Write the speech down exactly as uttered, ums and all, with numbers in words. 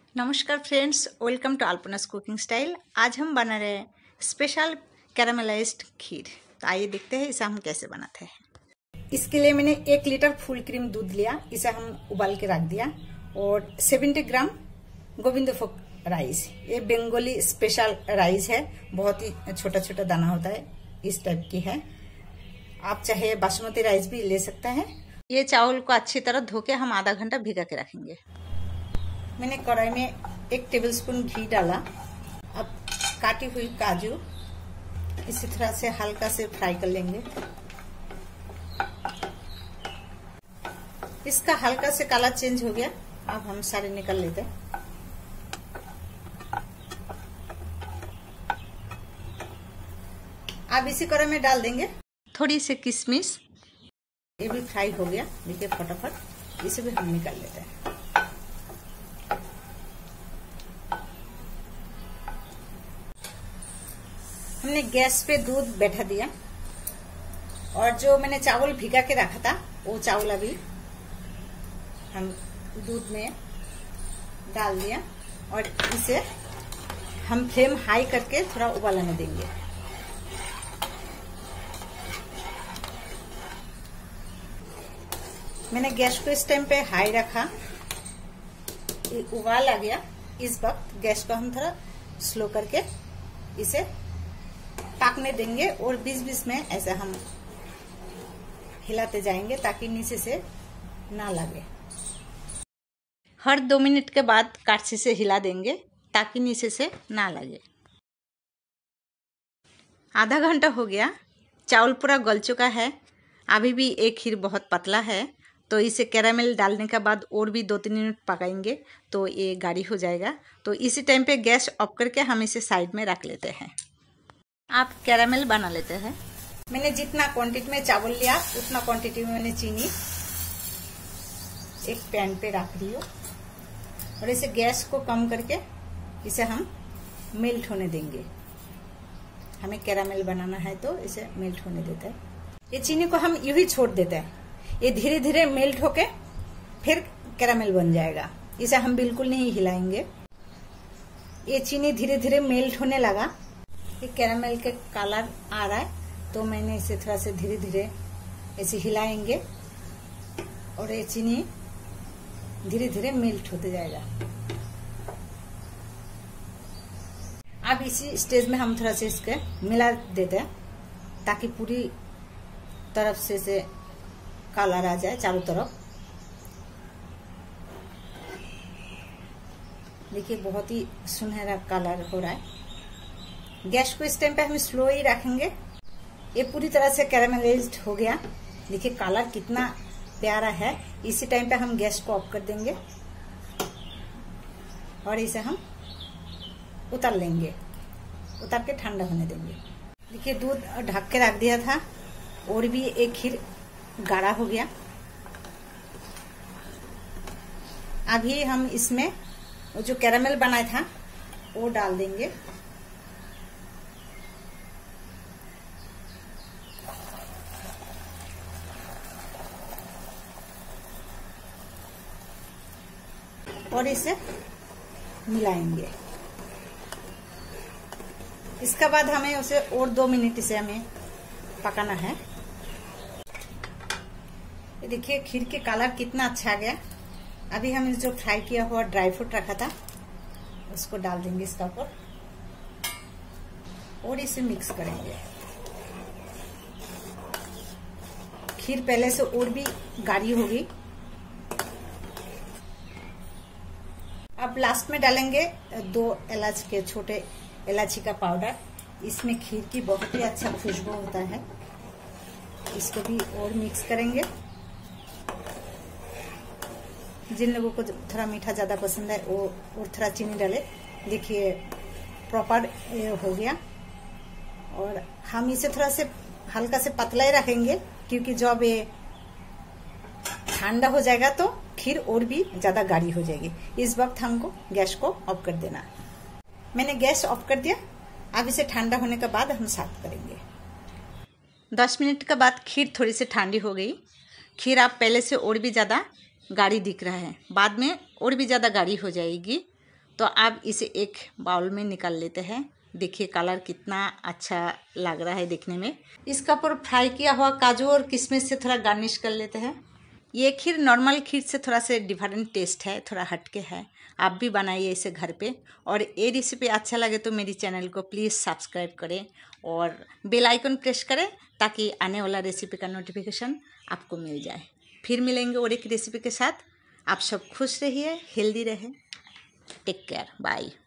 नमस्कार friends, welcome to अल्पना's cooking style. आज हम बना रहे हैं स्पेशल कैरामलाइज्ड खीर। तो आइए देखते हैं इसे हम कैसे बनाते हैं। इसके लिए मैंने एक लीटर फुल क्रीम दूध लिया, इसे हम उबाल के रख दिया। और सत्तर ग्राम गोविंदभोग राइस, ये बंगाली स्पेशल राइस है, बहुत ही छोटा छोटा दाना होता है, इस टाइप की है। आप चाहे बासमती राइस भी ले सकते हैं। ये चावल को अच्छी तरह धो के हम आधा घंटा भिगा के रखेंगे। मैंने कढ़ाई में एक टेबलस्पून घी डाला। अब काटी हुई काजू इसी तरह से हल्का से फ्राई कर लेंगे। इसका हल्का से कलर चेंज हो गया, अब हम सारे निकल लेते हैं। अब इसी कढ़ाई में डाल देंगे थोड़ी सी किशमिश, ये भी फ्राई हो गया। देखिए फटाफट इसे भी हम निकाल लेते हैं। हमने गैस पे दूध बैठा दिया और जो मैंने चावल भिगा के रखा था वो चावल अभी हम दूध में डाल दिया और इसे हम फ्लेम हाई करके थोड़ा उबालने देंगे। मैंने गैस को इस टाइम पे हाई रखा, उबाल आ गया। इस वक्त गैस को हम थोड़ा स्लो करके इसे पकने देंगे और बीच बीच में ऐसा हम हिलाते जाएंगे ताकि नीचे से ना लगे। हर दो मिनट के बाद कड़छी से हिला देंगे ताकि नीचे से ना लगे। आधा घंटा हो गया, चावल पूरा गल चुका है। अभी भी एक खीर बहुत पतला है, तो इसे कैरामेल डालने के बाद और भी दो तीन मिनट पकाएंगे तो ये गाढ़ी हो जाएगा। तो इसी टाइम पे गैस ऑफ करके हम इसे साइड में रख लेते हैं। आप कैरामेल बना लेते हैं। मैंने जितना क्वांटिटी में चावल लिया उतना क्वांटिटी में मैंने चीनी एक पैन पे रख दी हो और इसे गैस को कम करके इसे हम मेल्ट होने देंगे। हमें कैरामेल बनाना है तो इसे मेल्ट होने देते हैं। ये चीनी को हम यूं ही छोड़ देते हैं, ये धीरे धीरे मेल्ट होके फिर कैरामेल बन जाएगा। इसे हम बिल्कुल नहीं हिलाएंगे। ये चीनी धीरे धीरे मेल्ट होने लगा, ये कैरामेल के कलर आ रहा है, तो मैंने इसे थोड़ा से धीरे धीरे ऐसे हिलाएंगे और ये चीनी धीरे धीरे मेल्ट होते जाएगा। अब इसी स्टेज में हम थोड़ा से इसके मिला देते हैं ताकि पूरी तरफ से से कलर आ जाए चारों तरफ। देखिए बहुत ही सुनहरा कलर हो रहा है। गैस को इस टाइम पे हम स्लो ही रखेंगे। ये पूरी तरह से कैरामेलाइज्ड हो गया। देखिए कलर कितना प्यारा है। इसी टाइम पे हम गैस को ऑफ कर देंगे और इसे हम उतार लेंगे, उतार के ठंडा होने देंगे। देखिए दूध ढक के रख दिया था और भी एक खीर गाढ़ा हो गया। अभी हम इसमें जो कैरामेल बनाया था वो डाल देंगे। और इसे मिलाएंगे। इसके बाद हमें उसे और दो मिनट इसे हमें पकाना है। देखिए खीर के कलर कितना अच्छा आ गया। अभी हम जो फ्राई किया हुआ ड्राई फ्रूट रखा था उसको डाल देंगे इसका ऊपर और इसे मिक्स करेंगे। खीर पहले से और भी गाढ़ी होगी। अब लास्ट में डालेंगे दो इलायची के छोटे इलायची का पाउडर। इसमें खीर की बहुत ही अच्छा खुशबू होता है। इसको भी और मिक्स करेंगे। जिन लोगों को थोड़ा मीठा ज्यादा पसंद है वो और थोड़ा चीनी डाले। देखिए प्रॉपर हो गया। और हम इसे थोड़ा से हल्का से पतला ही रखेंगे क्योंकि जब ये ठंडा हो जाएगा तो खीर और भी ज्यादा गाढ़ी हो जाएगी। इस वक्त हमको गैस को ऑफ कर देना। मैंने गैस ऑफ कर दिया। अब इसे ठंडा होने के बाद हम सर्व करेंगे। दस मिनट के बाद खीर थोड़ी सी ठंडी हो गई। खीर आप पहले से और भी ज़्यादा गाढ़ी दिख रहा है, बाद में और भी ज़्यादा गाढ़ी हो जाएगी। तो अब इसे एक बाउल में निकाल लेते हैं। देखिए कलर कितना अच्छा लग रहा है देखने में। इसका ऊपर फ्राई किया हुआ काजू और किशमिश से थोड़ा गार्निश कर लेते हैं। ये खीर नॉर्मल खीर से थोड़ा से डिफरेंट टेस्ट है, थोड़ा हटके है। आप भी बनाइए इसे घर पे। और ये रेसिपी अच्छा लगे तो मेरी चैनल को प्लीज़ सब्सक्राइब करें और बेल आइकन प्रेस करें ताकि आने वाला रेसिपी का नोटिफिकेशन आपको मिल जाए। फिर मिलेंगे और एक रेसिपी के साथ। आप सब खुश रहिए, हेल्दी रहे। Take care, bye.